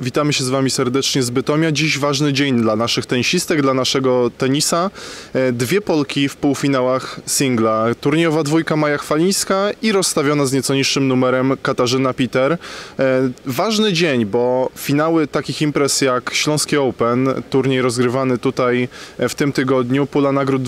Witamy się z Wami serdecznie z Bytomia. Dziś ważny dzień dla naszych tenisistek, dla naszego tenisa. Dwie Polki w półfinałach singla. Turniejowa dwójka Maja Chwalińska i rozstawiona z nieco niższym numerem Katarzyna Peter. Ważny dzień, bo finały takich imprez jak Śląskie Open, turniej rozgrywany tutaj w tym tygodniu, pula nagród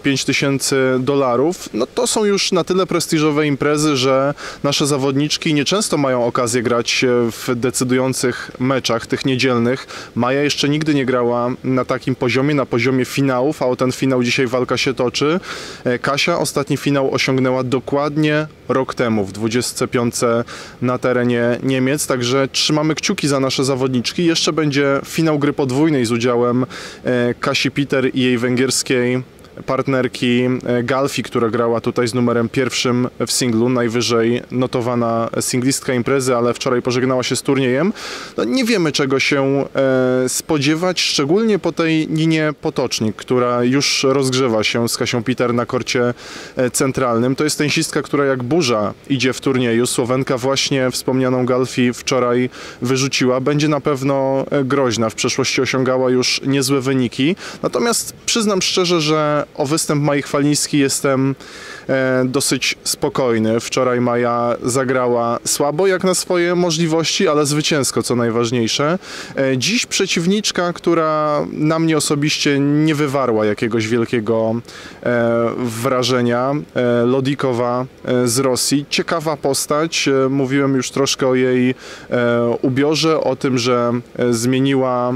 $25,000, no to są już na tyle prestiżowe imprezy, że nasze zawodniczki nieczęsto mają okazję grać w decydujących meczach, tych niedzielnych. Maja jeszcze nigdy nie grała na takim poziomie, na poziomie finałów, a o ten finał dzisiaj walka się toczy. Kasia ostatni finał osiągnęła dokładnie rok temu, w 25 na terenie Niemiec, także trzymamy kciuki za nasze zawodniczki. Jeszcze będzie finał gry podwójnej z udziałem Kasi Peter i jej węgierskiej partnerki Galfi, która grała tutaj z numerem pierwszym w singlu, najwyżej notowana singlistka imprezy, ale wczoraj pożegnała się z turniejem. No, nie wiemy, czego się spodziewać, szczególnie po tej Ninie Potocznik, która już rozgrzewa się z Kasią Peter na korcie centralnym. To jest tenisistka, która jak burza idzie w turnieju. Słowenka właśnie wspomnianą Galfi wczoraj wyrzuciła. Będzie na pewno groźna. W przeszłości osiągała już niezłe wyniki. Natomiast przyznam szczerze, że o występ Mai Chwalińskiej jestem dosyć spokojny. Wczoraj Maja zagrała słabo jak na swoje możliwości, ale zwycięsko, co najważniejsze. Dziś przeciwniczka, która na mnie osobiście nie wywarła jakiegoś wielkiego wrażenia. Lodikowa z Rosji. Ciekawa postać. Mówiłem już troszkę o jej ubiorze, o tym, że zmieniła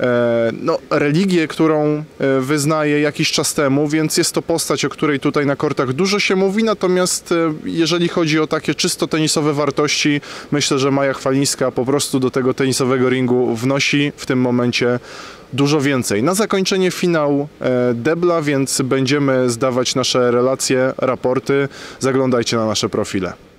religię, którą wyznaje jakiś czas temu, więc jest to postać, o której tutaj na kortach dużo się mówi, natomiast jeżeli chodzi o takie czysto tenisowe wartości, myślę, że Maja Chwalińska po prostu do tego tenisowego ringu wnosi w tym momencie dużo więcej. Na zakończenie finał debla, więc będziemy zdawać nasze relacje, raporty. Zaglądajcie na nasze profile.